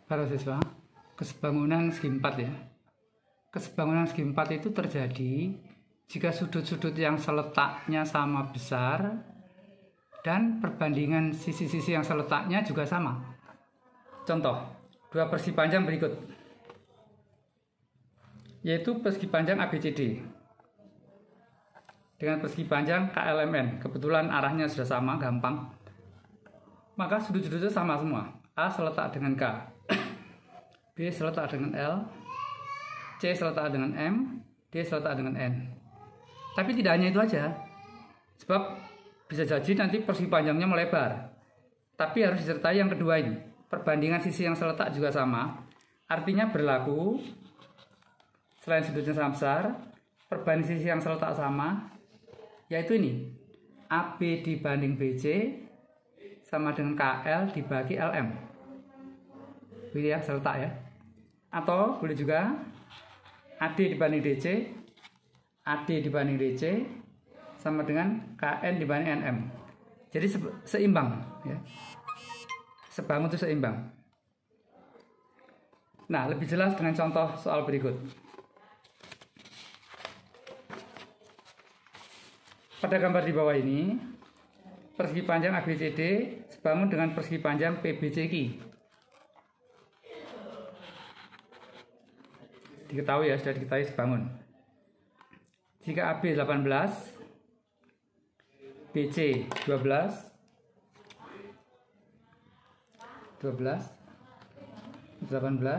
para siswa, kesebangunan segi 4 ya. Kesebangunan segi 4 itu terjadi jika sudut-sudut yang seletaknya sama besar dan perbandingan sisi-sisi yang seletaknya juga sama. Contoh, dua persegi panjang berikut, yaitu persegi panjang ABCD dengan persegi panjang KLMN. Kebetulan arahnya sudah sama, gampang. Maka sudut-sudutnya sama semua. A seletak dengan K, B seletak dengan L, C seletak dengan M, D seletak dengan N. Tapi tidak hanya itu aja, sebab bisa jadi nanti persegi panjangnya melebar. Tapi harus disertai yang kedua ini, perbandingan sisi yang seletak juga sama. Artinya berlaku, selain sudutnya sama besar, perbandingan sisi yang seletak sama, yaitu ini, AB dibanding BC sama dengan KL dibagi LM. Ini ya, seletak ya. Atau boleh juga AD dibanding DC, AD dibanding DC sama dengan KN dibanding NM. Jadi seimbang ya. Sebangun itu seimbang. Nah, lebih jelas dengan contoh soal berikut. Pada gambar di bawah ini, persegi panjang ABCD sebangun dengan persegi panjang PBCQ. Diketahui ya, sudah diketahui sebangun. Jika AB 18, BC 12, 18,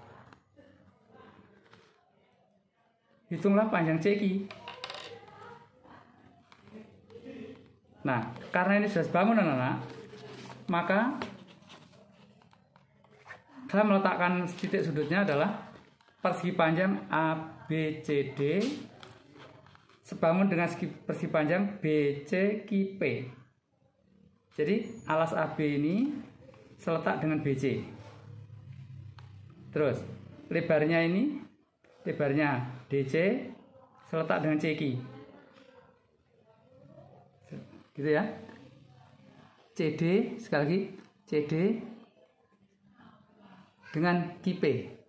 hitunglah panjang CQ. Nah, karena ini sudah sebangun anak-anak, maka saya meletakkan titik sudutnya adalah persegi panjang ABCD sebangun dengan persegi panjang BCQP. Jadi alas AB ini seletak dengan BC. Terus lebarnya ini, lebarnya DC seletak dengan CQ. Gitu ya. CD, sekali lagi CD dengan QP.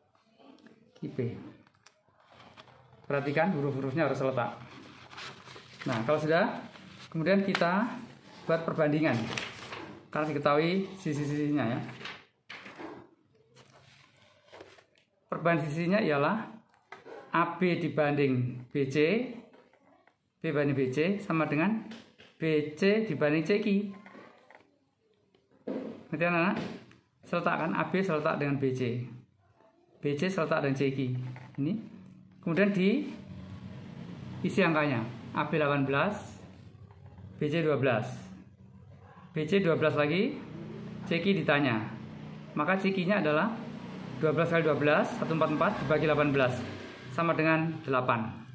Perhatikan huruf-hurufnya harus seletak. Nah, kalau sudah, kemudian kita buat perbandingan karena diketahui sisi-sisinya ya. Perbandingan sisinya ialah AB dibanding BC, B banding BC sama dengan BC dibanding CQ. Nanti anak-anak seletakkan AB seletak dengan BC, BC seletak dengan CQ. Ini kemudian diisi angkanya, AB 18, BC 12, BC 12 lagi, CQ ditanya. Maka CQ-nya adalah 12 kali 12, 144 dibagi 18 sama dengan 8.